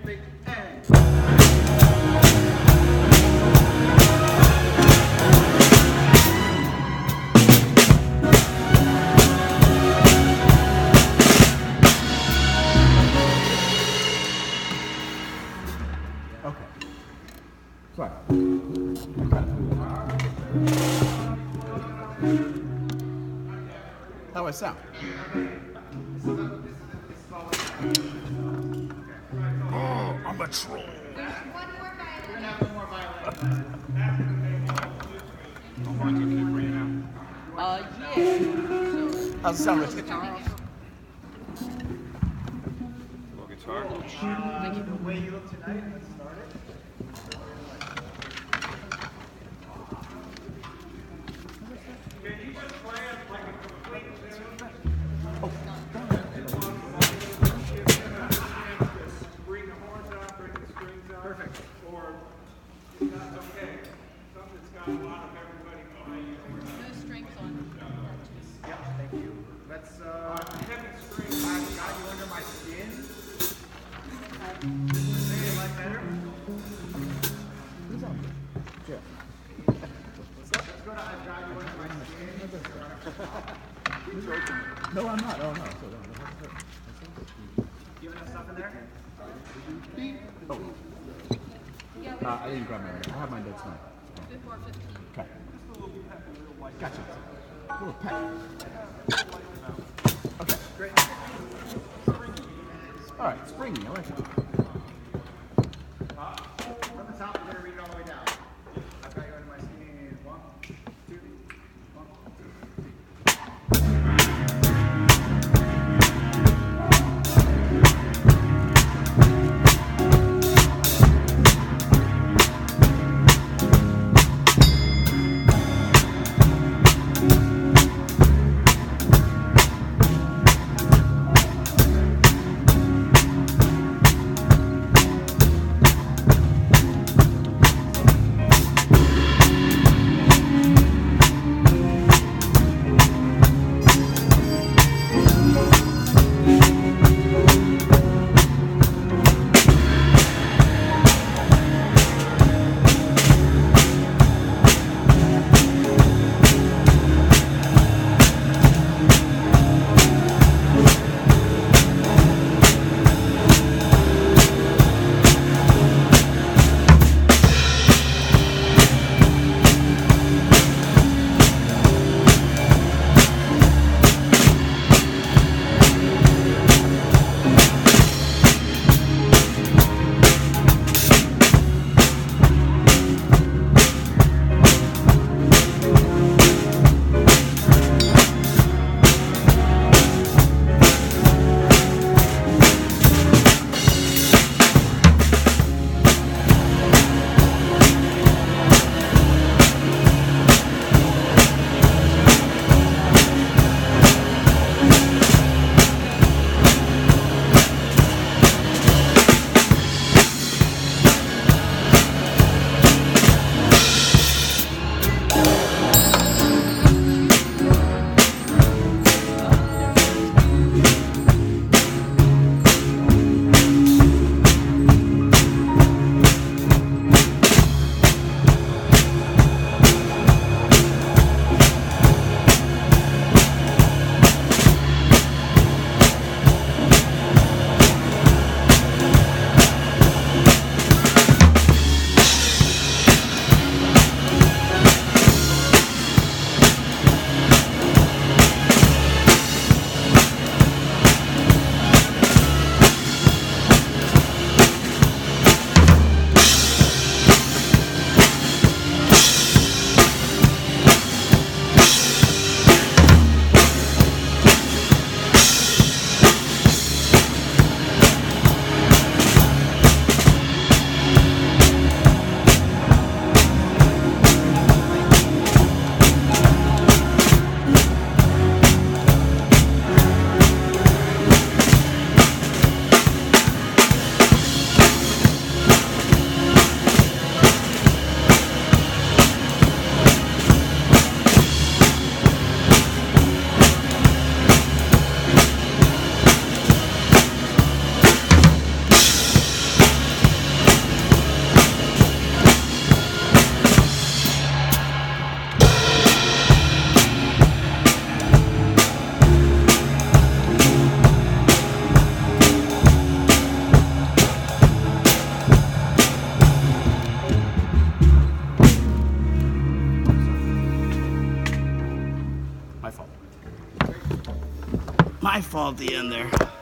How I sound? Oh, I'm a troll. Yeah. How's it sound, Richard? Guitar. The way you look tonight, let's start it. Can you just play it like a complete bring the horns out, bring the strings out. Perfect. Or if that's okay. Something that's got a lot of everybody behind you. No strings on. Yeah, thank you. Let's heavy strings. I got you under my skin. Say it like better. Who's on? Yeah. Let's go to I've got you under my skin. No, I'm not. Oh, no. You have enough stuff in there? Oh. I didn't grab mine. I'll have mine done tonight. Before 15. Okay. Gotcha. A little peck. Okay. Great. All right. Springy. I like it. From the top, we're going to read it all the way down. I've got you under my skin. 1, 2, 1, 2, 3. fall at the end there.